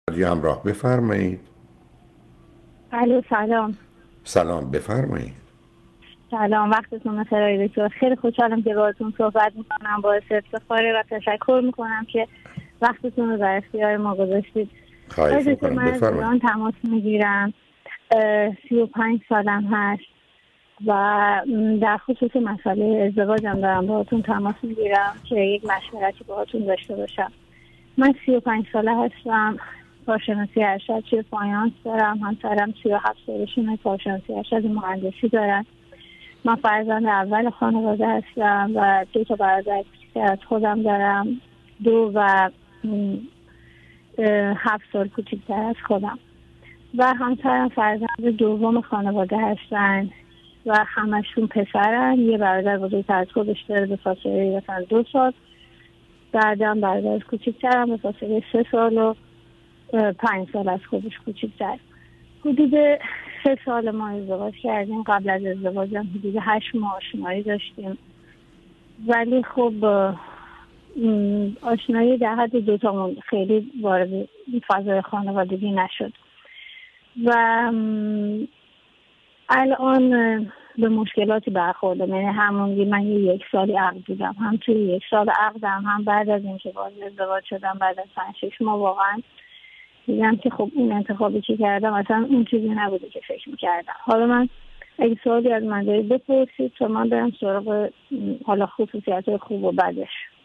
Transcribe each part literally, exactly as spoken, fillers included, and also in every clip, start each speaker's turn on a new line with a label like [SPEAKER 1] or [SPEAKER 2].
[SPEAKER 1] رادیو همراه، بفرمایید.
[SPEAKER 2] الو سلام.
[SPEAKER 1] سلام، بفرمایید.
[SPEAKER 2] سلام، وقتتون بخیر دکتر. خیلی خوشحالم که باهاتون صحبت میکنم، باعث افتخاره و تشکر میکنم که وقتتون رو در اختیار ما گذاشتید.
[SPEAKER 1] خواهش
[SPEAKER 2] دکتر،
[SPEAKER 1] میکنم،
[SPEAKER 2] من از
[SPEAKER 1] بفرمایید.
[SPEAKER 2] ایران تماس میگیرم. سی و پنج سالم هست و در خصوص مسئله ازدواجم دارم باهاتون تماس میگیرم که یک مشورتی باهاتون داشته باشم. من سی و پنج ساله هستم، کارشناسی ارشد توی فایننس دارم. همسرم سی و هفت سالشونه، کارشناسی ارشد مهندسی دارن. من فرزند اول خانواده هستم و دو تا برادر کوچیک‌تر از خودم دارم، دو و هفت سال کوچیک‌تر از خودم، و همسرم فرزند دوم خانواده هستن و همشون پسرن. یه برادر بزرگتر از خودش داره به فاصله مثلا دو سال، بعدم برادر کوچیک‌ترم به فاصله سه سال و پنج سال از خودش کوچیک‌تر. حدود سه سال ما ازدواج کردیم. قبل از ازدواجم حدود هشت ماه آشنایی داشتیم، ولی خب آشنایی در حد دوتامون خیلی وارد فضای خانوادگی نشد و الان به مشکلاتی برخوردم. یعنی همون من یه یک سالی عقد بودم، هم توی یک سال عقدم هم بعد از اینکه باز ازدواج شدم بعد از پنج شش ماه واقعا دیدم که خب این انتخابی که کردم اصلا اون چیزی نبوده که فکر میکردم. حالا من اگه سوالی از من دارید بپرسید تا من برم سراغ حالا خصوصیت خوب و بدش.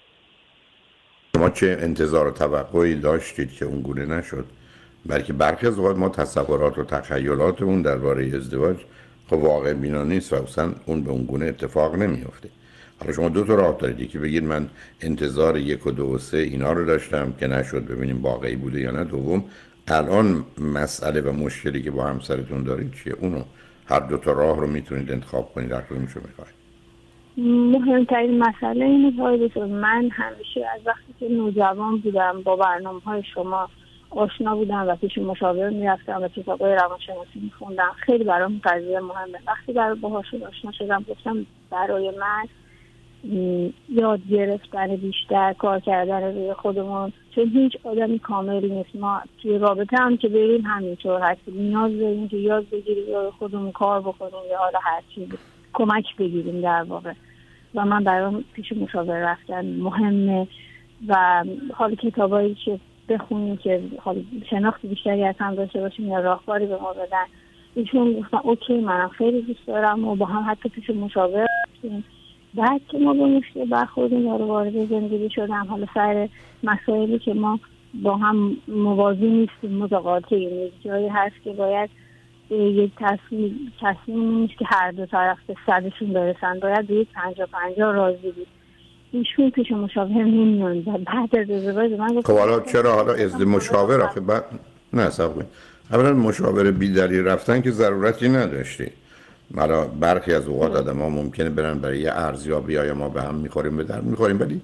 [SPEAKER 1] شما چه انتظار و توقعی داشتید که اون گونه نشد؟ بلکه برخی از اوقات ما تصورات و تخیلاتمون درباره ازدواج خب واقع بینا نیست و اصلا اون به اون گونه اتفاق نمیفته. حالا شما دو تا راه دارید، یکی بگید من انتظار یک و دو و سه اینا رو داشتم که نشد، ببینیم واقعی بوده یا نه. دوم، الان مسئله و مشکلی که با همسرتون دارید چیه؟ اونو هر دو تا راه رو میتونید انتخاب کنید، هر کدومشو میخواید.
[SPEAKER 2] مهمترین مسئله اینه که من همیشه از وقتی که نوجوان بودم با برنامه‌های شما آشنا بودم و پیش مشاور میرفتم و کتابای روانشناسی میخوندم. خیلی برام قضیه مهمه. وقتی برای باهاشون آشنا شدم گفتم برای من یاد گرفتن بیشتر، کار کردن روی خودمون، چون هیچ آدمی کاملی نیست. ما توی رابطه هم که بریم همینطور هستیم، نیاز داریم که یاد بگیریم یا خودمون کار بکنیم یا حالا هر چیزی کمک بگیریم در واقع. و من برام پیش مشاور رفتن مهمه و حالا کتابایی که بخونیم که حالا شناخت بیشتری از هم داشته باشیم یا راهکاری به ما بدن. ایشون گفتن اوکی منم خیلی دوست دارم و با هم حتی پیش مشاور رفتیم. بعد که ما با مشکل برخوردیم یا وارد زندگی شدم، حالا سر مسائلی که ما با هم موازی نیستیم، متقاطعیم، یک جایی هست که باید یک تصمیم تصمیم نیست که هر دو طرف به صدشون برسن، باید به یک پنجا پنجا راضی بود. ایشون پیش مشاور نمیان و بعد از ازدواج من گفتم
[SPEAKER 1] خب حالا چرا حالا ازد مشاور آخه بعد نه صاحب اولا مشاور بی‌دلیل رفتن که ضرورتی نداشتی. حالا برخی از اوقات آدم‌ها ممکنه برن برای یه ارزیابی یا ما به هم می‌خوریم به در می‌خوریم، ولی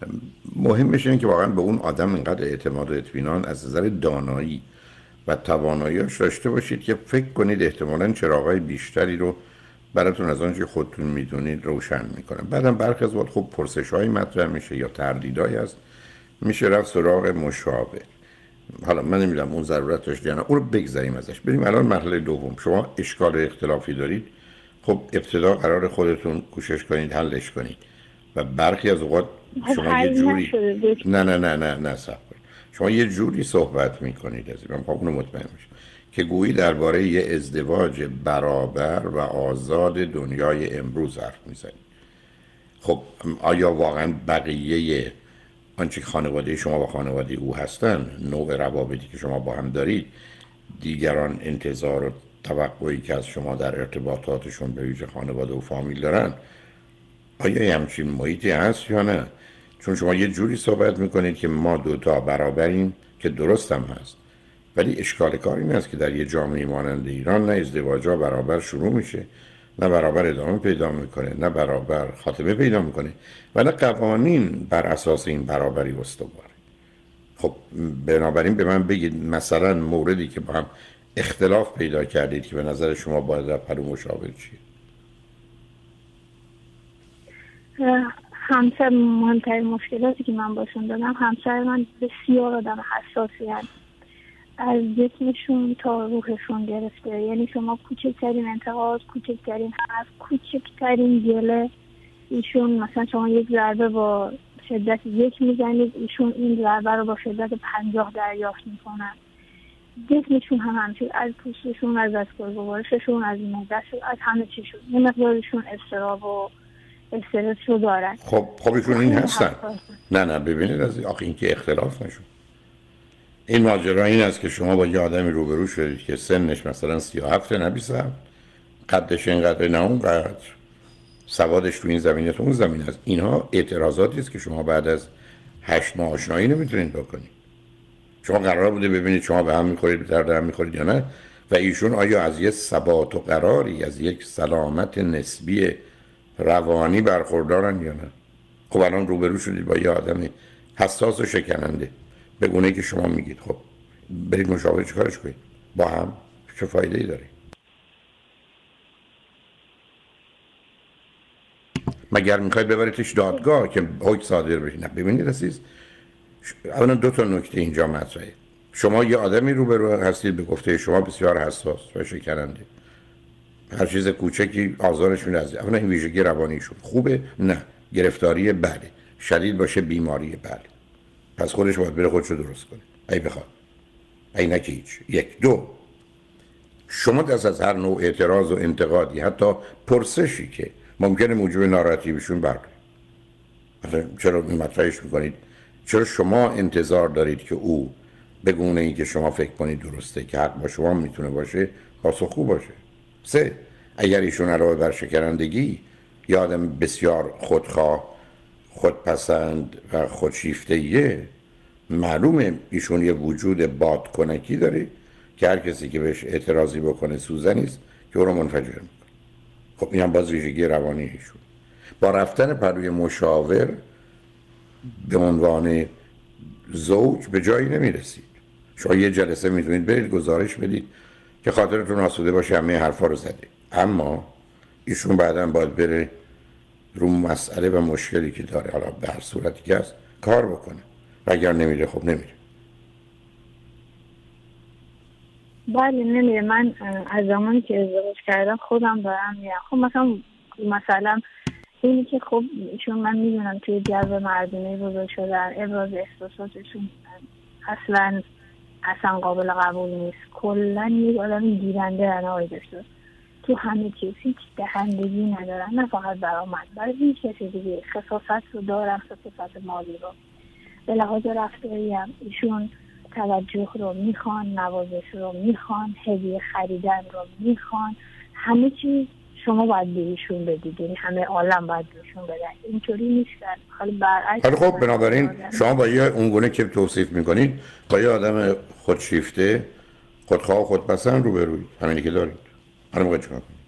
[SPEAKER 1] مهمش اینه که واقعا به اون آدم اینقدر اعتماد و اطمینان از نظر دانایی و توانایی‌اش داشته باشید که فکر کنید احتمالاً چراغای بیشتری رو براتون از آنچه خودتون میدونید روشن میکنه. بعدم برخی از وقت خب پرسش‌های مطرح میشه یا تردیدایی هست، میشه رفت سراغ مشاور. حالا من نمیدونم اون ضرورت داشت یا نه، اون رو بگذاریم ازش. بریم الان مرحله دوم. شما اشکال اختلافی دارید، خب ابتدا قرار خودتون کوشش کنید حلش کنید و برخی از اوقات شما یه جوری نه نه نه نه نه صبر شما یه جوری صحبت میکنید از من اونو مطمئن میشم که گویی درباره یه ازدواج برابر و آزاد دنیای امروز حرف میزنید. خب آیا واقعا بقیه آنچه خانواده شما و خانواده او هستن، نوع روابطی که شما با هم دارید، دیگران انتظار و توقعی که از شما در ارتباطاتشون به ویژه خانواده و فامیل دارن، آیا همچین محیطی هست یا نه؟ چون شما یه جوری صحبت میکنید که ما دوتا برابریم که درست هم هست، ولی اشکال کار این است که در یه جامعه مانند ایران نه ازدواجا برابر شروع میشه، نه برابر ادامه پیدا میکنه، نه برابر خاتمه پیدا میکنه و نه قوانین بر اساس این برابری استواره. خب بنابراین به من بگید مثلا موردی که با هم اختلاف پیدا کردید که به نظر شما باید در پلو مشاور چیه؟
[SPEAKER 2] همسر مهمترین مشکلاتی که من باشون دارم، همسر من بسیار آدم حساسی هست از جسمشون تا روحشون گرفته. یعنی شما کوچکترین انتقاد، کوچکترین حرف، کوچکترین گله، ایشون مثلا شما یک ضربه با شدت یک میزنید، ایشون این ضربه رو با شدت پنجاه دریافت میکنن. جسمشون هم همچنین، از پوستشون، از دستگاه گوارششون، از معدهشون، از همه چیشون یه مقدارشون اضطراب و استرس رو دارن.
[SPEAKER 1] خب خب ایشون این هستن. نه نه ببینید از آخه این که اختلاف نشون. این ماجرا این است که شما با یه آدمی روبرو شدید که سنش مثلا سی و هفت نه بیست و هفت، قدش اینقدر نه اونقدر، سوادش تو این زمینه تو اون زمینه است. اینها اعتراضاتی است که شما بعد از هشت ماه آشنایی نمیتونید بکنید. شما قرار بوده ببینید شما به هم میخورید، به درد هم میخورید یا نه، و ایشون آیا از یک ثبات و قراری، از یک سلامت نسبی روانی برخوردارن یا نه. خب الان روبرو شدید با یه آدم حساس و شکننده به گونه‌ای که شما میگید، خب برید مشاوره چیکارش کنید؟ با هم چه فایده‌ای داره؟ مگر میخواید ببریدش دادگاه که حکم صادر بشه؟ نه ببینید عزیز، اولا دو تا نکته اینجا مطرحه. شما یه آدمی روبرو هستید به گفته شما بسیار حساس و شکننده، هر چیز کوچکی آزارش میاد. اولا این ویژگی روانیشون خوبه؟ نه. گرفتاری؟ بله. شدید باشه بیماری؟ بله. پس خودش باید بره خودشو درست کنه ای بخواد، ای نه که هیچ. یک. دو، شما دست از هر نوع اعتراض و انتقادی، حتی پرسشی که ممکنه موجب ناراحتی بشون بردارید. مثلا چرا این مطرحش میکنید؟ چرا شما انتظار دارید که او به گونه‌ای که شما فکر کنید درسته که حق با شما میتونه باشه پاسخگو باشه؟ سه، اگر ایشون علاوه بر شکنندگی یه آدم بسیار خودخواه، خودپسند و خودشیفته‌ایه، معلومه ایشون یه وجود بادکنکی داره که هر کسی که بهش اعتراضی بکنه سوزنیست که او رو منفجر میکنه. خب این هم باز ویژگی روانی ایشون. با رفتن پروی مشاور به عنوان زوج به جایی نمیرسید. شما یه جلسه میتونید برید گزارش بدید که خاطرتون آسوده باشه همه حرفا رو زده، اما ایشون بعداً باید بره رو مسئله و مشکلی که داره، حالا به هر صورتی که هست، کار بکنه. و اگر نمیره خب نمیره.
[SPEAKER 2] بله نمیره. من از زمانی که ازدواج کردم خودم دارم میرم. خب مثلا مثلا اینی که خب ایشون من میدونم توی جو مردونه بزرگ شدن، ابراز احساساتشون اصلا اصلا قابل قبول نیست. کلا یک آدم گیرنده رن آقای دکتر، تو همه چیز هیچ دهندگی ندارن، نه فقط درآمد، برای هیچ کسی دیگه. خصاصت رو دارن، خصاصت مالی رو. به لحاظ رفتاری هم ایشون توجه رو میخوان، نوازش رو میخوان، هدیه خریدن رو میخوان، همه چیز شما باید به ایشون بدید، یعنی همه عالم باید بهشون بدن. اینطوری نیستن. حالا برعکس.
[SPEAKER 1] حالا خب بنابراین شما با یه اونگونه که توصیف میکنید با یه آدم خودشیفته، خودخواه و خودپسند روبروید، همینی که دارید. حالا موقع چیکار کنید؟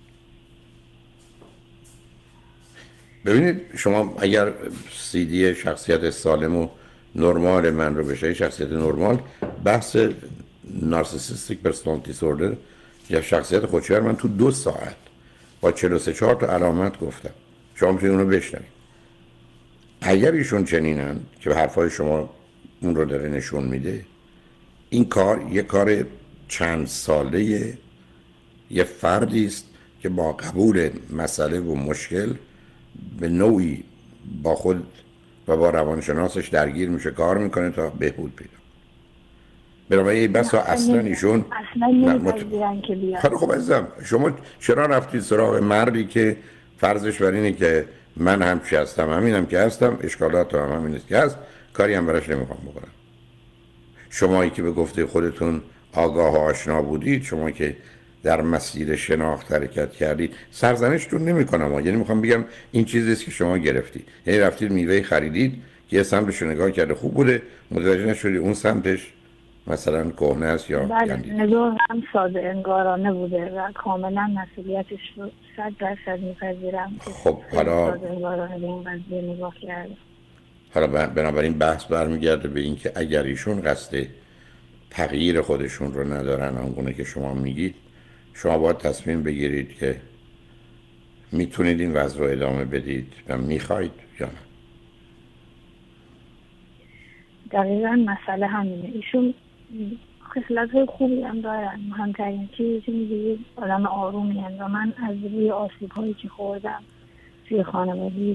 [SPEAKER 1] ببینید شما اگر سی دی شخصیت سالم و نرمال من رو بشه، شخصیت نرمال، بحث نارسیسیستیک پرسونالیتی دیسوردر یا شخصیت خودشیفته من تو دو ساعت با چهل و سه چهار تا علامت گفتم. شما میتونید اونو بشنوید. اگر ایشون چنینن که به حرفای شما اون رو داره نشون میده، این کار یه کار چند ساله یه فردی است که با قبول مسئله و مشکل به نوعی با خود و با روانشناسش درگیر میشه، کار میکنه تا بهبود پیدا. بنابراین بسا اصلا ایشون
[SPEAKER 2] اصلا نمیپذیرن که بیاد.
[SPEAKER 1] خب عزیزم شما چرا رفتید سراغ مردی که فرضش بر اینه که من هم چی هستم همینم که هستم، اشکالات هم همین است که هست، کاری هم براش نمیخوام بکنم. شمایی که به گفته خودتون آگاه و آشنا بودید، شما که در مسیر شناخت حرکت کردید، سرزنشتون نمی‌کنم، یعنی میخوام بگم این چیزی است که شما گرفتید. یعنی رفتید میوه خریدید که یه سمتش نگاه کرده خوب بوده، متوجه نشدید اون سمتش مثلا کهنه است یا
[SPEAKER 2] بله، نگاه هم ساده انگارانه بوده و کاملا مسئولیتش رو صد درصد میپذیرم.
[SPEAKER 1] خب حالا
[SPEAKER 2] ساده انگارانه به این قضیه نگاه کرده.
[SPEAKER 1] حالا بنابراین بحث برمیگرده به این که اگر ایشون قصد تغییر خودشون رو ندارن اونگونه که شما میگید، شما باید تصمیم بگیرید که میتونید این وضع رو ادامه بدید و میخواید یا نه.
[SPEAKER 2] دقیقا مسئله همینه. ایشون خصلت های خوبی هم دارن. مهمترین چیزی که میگه آدم آرومی هم و من از روی آسیب هایی که خوردم توی خانوادگی.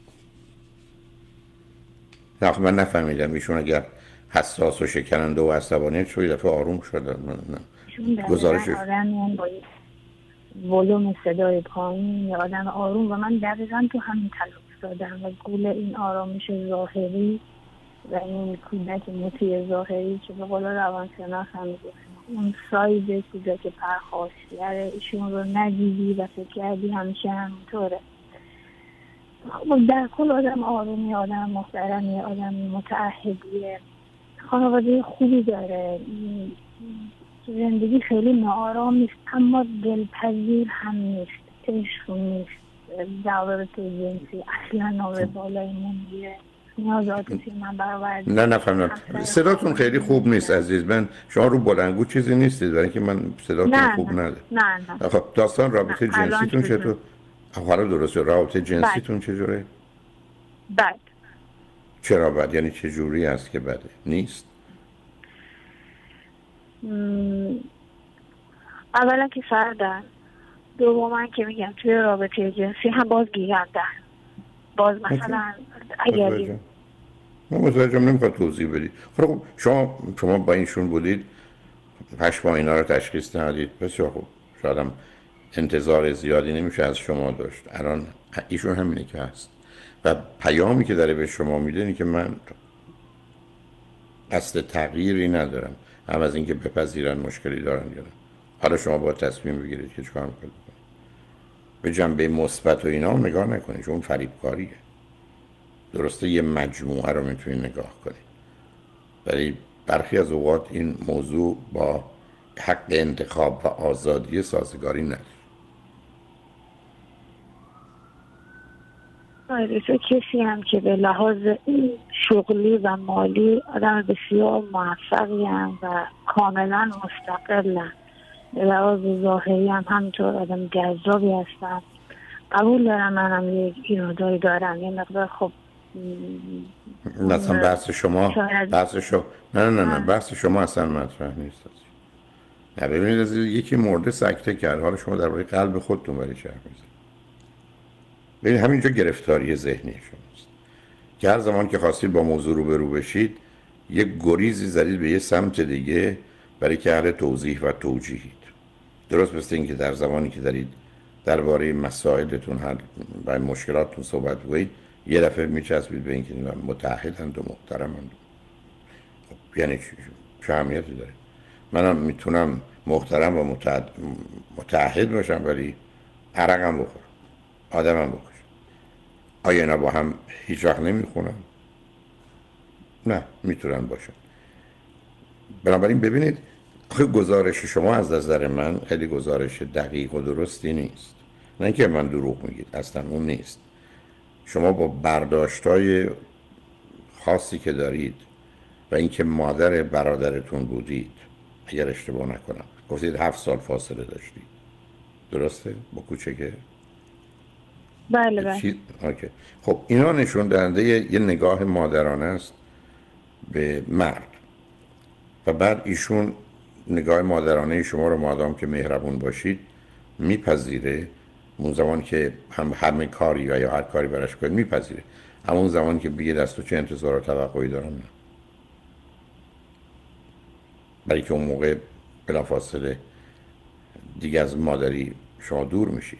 [SPEAKER 1] نه خب من نفهمیدم ایشون اگر حساس و شکننده و عصبانی شد یه دفعه آروم شدن. نه
[SPEAKER 2] ایشون
[SPEAKER 1] گزارش
[SPEAKER 2] دقیقا آدمی هم با ولوم صدای پایین یا آدم آروم و من دقیقا تو همین تلاش دادم و گول این آرامش ظاهری و این کودک مطیع ظاهری که به قول روانشناس هم میگه اون سایز کودک پرخاشگره ایشون رو ندیدی و فکر کردی همیشه همینطوره. خب در کل آدم آرومی، آدم محترمی، آدم متعهدیه، خانواده خوبی داره، زندگی خیلی ناآرام نیست اما دلپذیر هم نیست، عشق نیست، روابط جنسی اصلا نابه بالای نمیگیره، نیاز عاطفی من برآورده.
[SPEAKER 1] نه نفهمیدم صداتون خیلی خوب نیست عزیز من. شما رو بلندگو چیزی نیستید برای اینکه من صداتون
[SPEAKER 2] نه
[SPEAKER 1] خوب
[SPEAKER 2] نه
[SPEAKER 1] نداره.
[SPEAKER 2] نه نه
[SPEAKER 1] خب داستان رابطه
[SPEAKER 2] نه. الان
[SPEAKER 1] جنسیتون
[SPEAKER 2] چطور؟
[SPEAKER 1] چطور؟ حالا درسته رابطه جنسیتون چجوره؟
[SPEAKER 2] بد.
[SPEAKER 1] چرا بد؟ یعنی چه جوری است که بده؟ نیست؟
[SPEAKER 2] م... اولا که سردن، دوما که میگم توی رابطه جنسی هم باز گیرنده. باز مثلا اگر
[SPEAKER 1] من متوجهم نمیخواد توضیح بدید. خب شما شما با اینشون بودید هشت ماه اینا رو تشخیص ندادید، بسیار خوب، شاید هم انتظار زیادی نمیشه از شما داشت. الان ایشون همینه که هست و پیامی که داره به شما میده اینه که من قصد تغییری ندارم، هم از اینکه بپذیرن مشکلی دارن یا نه. حالا شما باید تصمیم بگیرید که چیکار میکنید. به جنبه مثبت و اینا نگاه نکنید، چون فریبکاریه. درسته یه مجموعه رو میتونید نگاه کنید، ولی برخی از اوقات این موضوع با حق انتخاب و آزادی سازگاری نداره.
[SPEAKER 2] آره تو کسی هم که به لحاظ شغلی و مالی آدم بسیار موفقی هم و کاملا مستقلن، به لحاظ ظاهری هم همینطور آدم جذابی هستن. قبول دارم منم یک ایرادایی دارم یه مقدار. خب
[SPEAKER 1] مثلا بحث شما بحث شما نه نه نه بحث شما اصلا مطرح نیست. نه ببینید از یکی مرده سکته کرد، حالا شما درباره قلب خودتون برای چه حرف میزنید؟ ببین همینجا گرفتاری ذهنی شماست که هر زمان که خواستید با موضوع روبرو بشید یک گریزی زدید به یه سمت دیگه برای که اهل توضیح و توجیهید. درست مثل اینکه در زمانی که دارید درباره مسائلتون حل و مشکلاتتون صحبت کنید یه دفعه میچسبید به اینکه متعهدند و محترمند. خب یعنی چه اهمیتی داره؟ منم میتونم محترم و متعهد, متعهد باشم ولی عرقم بخورم، آدمم بکشم. آیا اینا با هم هیچ وقت نمیخونم؟ نه میتونن باشن. بنابراین ببینید آخه گزارش شما از نظر من خیلی گزارش دقیق و درستی نیست. نه اینکه من دروغ میگید، اصلا اون نیست. شما با برداشت‌های خاصی که دارید و اینکه مادر برادرتون بودید، اگر اشتباه نکنم گفتید هفت سال فاصله داشتید، درسته؟ با کوچکه؟
[SPEAKER 2] بله بله.
[SPEAKER 1] چی... اوکی. خب اینا نشون دهنده یه نگاه مادرانه است به مرد و بعد ایشون نگاه مادرانه شما رو مادام که مهربون باشید میپذیره. اون زمان که هم همه کاری یا هر کاری براش کنید میپذیره. همون زمان که بگید از تو چه انتظار و توقعی دارم نه. برای که اون موقع بلافاصله دیگه از مادری شما دور میشید.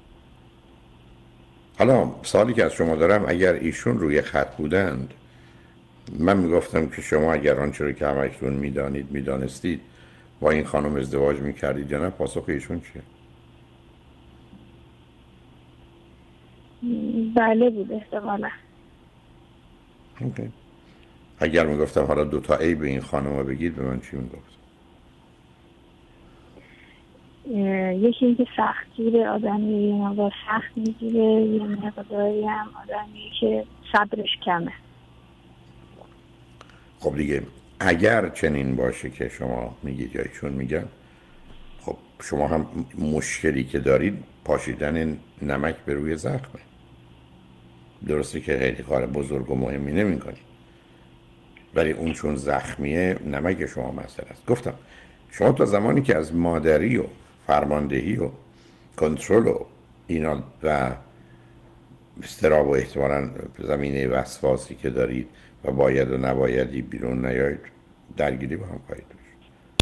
[SPEAKER 1] حالا سوالی که از شما دارم اگر ایشون روی خط بودند من میگفتم که شما اگر آنچه رو که همکنون میدانید میدانستید با این خانم ازدواج میکردید یا نه. پاسخ ایشون چیه؟
[SPEAKER 2] بله بود احتمالا.
[SPEAKER 1] اوکی. اگر میگفتم حالا دوتا ای به این خانم رو بگید به من چی میگفت؟
[SPEAKER 2] یکی اینکه سختگیره، آدمی یه مقدار سخت میگیره، یه مقداری هم آدمی که صبرش کمه.
[SPEAKER 1] خب دیگه اگر چنین باشه که شما میگید یا ایشون میگن، خب شما هم مشکلی که دارید پاشیدن نمک به روی زخمه. درسته که خیلی کار بزرگ و مهمی نمی کنید ولی اون چون زخمیه نمک شما مسئله است. گفتم شما تا زمانی که از مادری و فرماندهی و کنترل و اینا و استراب و احتمالاً زمینه وسواسی که دارید و باید و نبایدی بیرون نیاید، درگیری با هم خواهید داشت.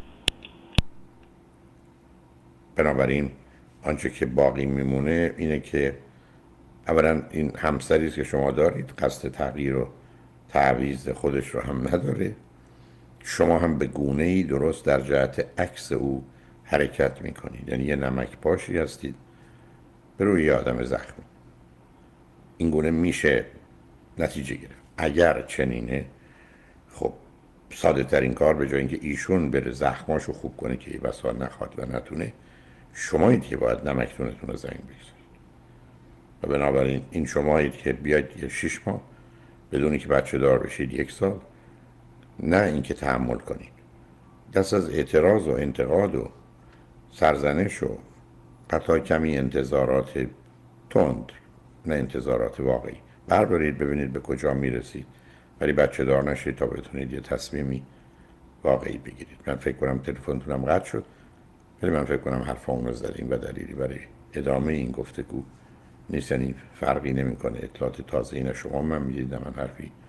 [SPEAKER 1] بنابراین آنچه که باقی میمونه اینه که اولا این همسری که شما دارید قصد تغییر و تعویض خودش رو هم نداره، شما هم به گونه‌ای درست در جهت عکس او حرکت میکنید، یعنی یه نمک پاشی هستید به روی یه آدم زخمی. این گونه میشه نتیجه گرفت. اگر چنینه خب ساده ترین کار به جای اینکه ایشون بره زخماشو خوب کنه که ای بسا نخواد و نتونه، شمایید که باید نمکتونتون رو زنگ بگیرید. و بنابراین این شمایید که بیاید یه شش ماه بدونی که بچه دار بشید، یک سال، نه اینکه تحمل کنید. دست از اعتراض و انتقاد و سرزنش و حتی کمی انتظارات تند، نه انتظارات واقعی، بردارید ببینید به کجا میرسید، ولی بچه دار نشید تا بتونید یه تصمیمی واقعی بگیرید. من فکر کنم تلفنتونم قطع شد، ولی من فکر کنم حرفامون رو زدیم و دلیلی برای ادامه این گفتگو نیست. یعنی فرقی نمیکنه. اطلاعات تازه این شما من میدید، من حرفی